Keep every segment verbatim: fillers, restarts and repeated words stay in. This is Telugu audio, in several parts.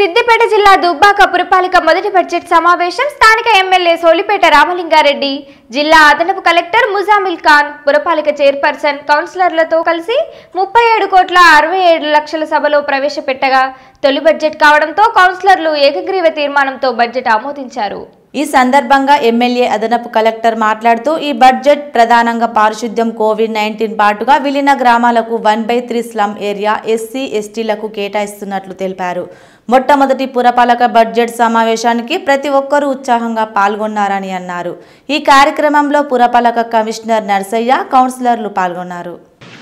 సిద్దిపేట జిల్లా దుబ్బాక పురపాలిక మొదటి బడ్జెట్ సమావేశం స్థానిక ఎమ్మెల్యే సోలిపేట రామలింగారెడ్డి, జిల్లా అదనపు కలెక్టర్ ముజామిల్ ఖాన్, పురపాలిక చైర్పర్సన్, కౌన్సిలర్లతో కలిసి ముప్పై ఏడు కోట్ల అరవై ఏడు లక్షల సభలో ప్రవేశపెట్టగా తొలి బడ్జెట్ కావడంతో కౌన్సిలర్లు ఏకగ్రీవ తీర్మానంతో బడ్జెట్ ఆమోదించారు। ఈ సందర్భంగా ఎమ్మెల్యే అదనపు కలెక్టర్ మాట్లాడుతూ ఈ బడ్జెట్ ప్రధానంగా పారిశుద్ధ్యం, కోవిడ్ నైన్టీన్ పాటుగా విలీన గ్రామాలకు one by three slum area SC ఎస్టీలకు కేటాయిస్తున్నట్లు తెలిపారు। మొట్టమొదటి పురపాలక బడ్జెట్ సమావేశానికి ప్రతి ఒక్కరూ ఉత్సాహంగా పాల్గొన్నారని అన్నారు। ఈ కార్యక్రమంలో పురపాలక కమిషనర్ నర్సయ్య, కౌన్సిలర్లు పాల్గొన్నారు।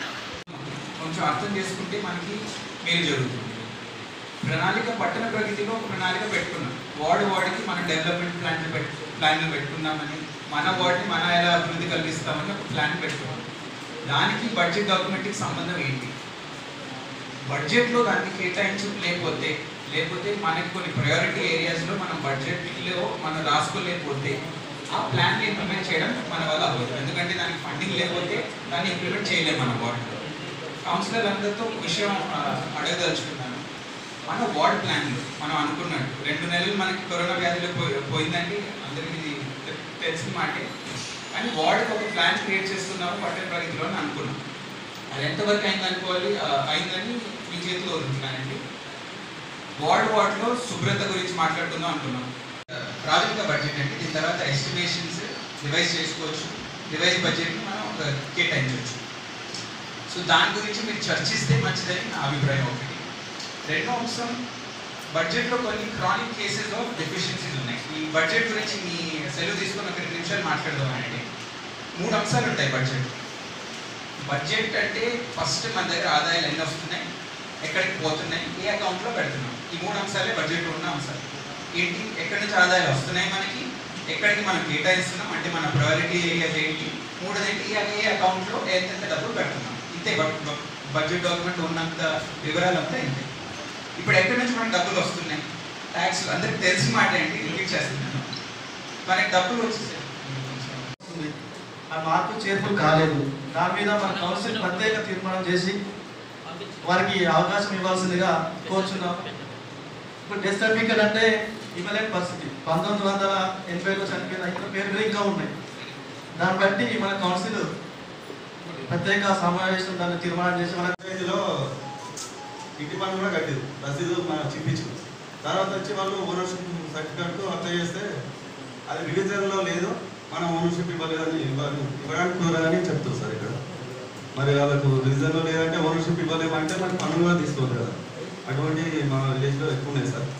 ప్రణాళిక పట్టణ ప్రగతిలో ఒక ప్రణాళిక పెట్టుకున్నాం, వార్డు వార్డుకి మన డెవలప్మెంట్ ప్లాన్ ప్లాన్లు పెట్టుకున్నామని, మన వార్డుని మన ఎలా అభివృద్ధి కల్పిస్తామని ఒక ప్లాన్ పెట్టుకున్నాం। దానికి బడ్జెట్ డాక్యుమెంట్కి సంబంధం ఏంటి? బడ్జెట్లో దాన్ని కేటాయించలేకపోతే, లేకపోతే మనకి కొన్ని ప్రయారిటీ ఏరియాస్లో మనం బడ్జెట్లో మనం రాసుకోలేకపోతే ఆ ప్లాన్ని ఇంప్లిమెంట్ చేయడం మన వల్ల అవ్వదు, ఎందుకంటే దానికి ఫండింగ్ లేకపోతే దాన్ని ఇంప్లిమెంట్ చేయలేము మన వార్డులో। కౌన్సిలర్ అందరితో ఒక విషయం అడగదలుచుకున్నాను, మన వార్డ్ ప్లాన్లు మనం అనుకున్నట్టు రెండు నెలలు మనకి కరోనా వ్యాధిలో పోయిందండి, అందరికీ తెలిసిన మాటే, కానీ వార్డుకి ఒక ప్లాన్ క్రియేట్ చేస్తున్నాము పట్టణ ప్రగతిలో అని అనుకున్నాం। అది ఎంతవరకు అయింది అనుకోవాలి అయిందని మీ చేతిలో వదులుతున్నానండి। వార్డు వార్డులో శుభ్రత గురించి మాట్లాడుకుందాం అనుకున్నాం। ప్రాథమిక బడ్జెట్ అంటే దీని తర్వాత ఎస్టిమేషన్స్ రివైజ్ చేసుకోవచ్చు, రివైజ్ బడ్జెట్ని మనం ఒక కేటాయించవచ్చు। సో దాని గురించి మీరు చర్చిస్తే మంచిదని నా అభిప్రాయం ఒకటి। రెండో అంశం, బడ్జెట్లో కొన్ని క్రానిక్ కేసెస్ ఆఫ్ డెఫిషియన్సీస్ ఉన్నాయి। ఈ బడ్జెట్ గురించి మీ సెలవు తీసుకుని ఒక రెండు నిమిషాలు మాట్లాడదామండి। మూడు అంశాలు ఉంటాయి బడ్జెట్ బడ్జెట్ అంటే ఫస్ట్ మన దగ్గర ఆదాయాలు ఎన్ని వస్తున్నాయి, ఎక్కడికి పోతున్నాయి, ఏ అకౌంట్లో పెడుతున్నాం, ఈ మూడు అంశాలే బడ్జెట్లో ఉన్న అంశాలు ఏంటి? ఎక్కడి నుంచి ఆదాయాలు వస్తున్నాయి మనకి, ఎక్కడికి మనం కేటాయిస్తున్నాం అంటే మన ప్రయారిటీ ఏరియాస్ ఏంటి, మూడోదేంటి ఏ అకౌంట్లో ఎంతెంత డబ్బులు పెడుతున్నాం, ఇంతే బడ్జెట్ డాక్యుమెంట్ ఉన్నంత వివరాలంతా ఇంతే। ఇప్పుడు ఎక్కడి నుంచి మనకు డబ్బులు వస్తున్నాయి, ట్యాక్స్ అందరికి తెలిసిన మాట ఏంటి, రిపీట్ చేస్తున్నాను, మనకి డబ్బులు వచ్చేసాయి, ఆ మార్పు చేర్పులు కాలేదు, దాని మీద మన కౌన్సిల్ ప్రత్యేక తీర్మానం చేసి వారికి అవకాశం ఇవ్వాల్సిందిగా కోరుచున్నాం। ఇప్పుడు డెత్ సర్టిఫికేట్ అంటే ఇవ్వలేని పరిస్థితి, పంతొమ్మిది వందల ఎనభైలో చనిపోయిన ఇంకా పేర్లు ఇంకా ఉన్నాయి, దాన్ని బట్టి మన కౌన్సిల్ ప్రత్యేక సమావేశం దాన్ని తీర్మానం చేసి మన లో ఇంటి పన్ను కూడా కట్టింది, రసీదు చూపించింది, తర్వాత వచ్చి వాళ్ళు ఓనర్షిప్ సర్టిఫికేట్ అప్లై చేస్తే అది రివిజన్లో లేదు, మనం ఓనర్షిప్ ఇవ్వలేదని ఇవ్వాలి ఇవ్వడానికి కుదరదని చెప్తారు సార్ ఇక్కడ। మరి వాళ్ళకు రివిజన్లో లేదంటే ఓనర్షిప్ ఇవ్వలేమంటే మనకి పన్ను కూడా తీసుకోవాలి కదా, అటువంటి మన విలేజ్లో ఎక్కువ ఉన్నాయి సార్।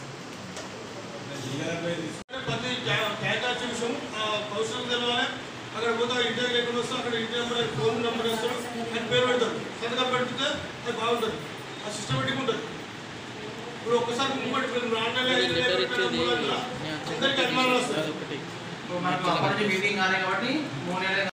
ప్రతి క్యాటాచ్ విషయం కౌన్సిల్ తెలవాలి, అక్కడ పోతే ఇంటి ఎక్కడ వస్తాం అక్కడ ఇంటి నెంబర్ ఫోన్ నెంబర్ వేస్తారు, అని పేరు పెడతారు, సంతకం పెడితే అది బాగుంటుంది, ఆ సిస్టమేటిక్ ఉంటుంది। ఇప్పుడు ఒక్కసారి ముంబడి అందరికీ అనుమానాలు వస్తాయి। మనకు అప్పటి మీటింగ్ కాలే కాబట్టి మూడు నెలలు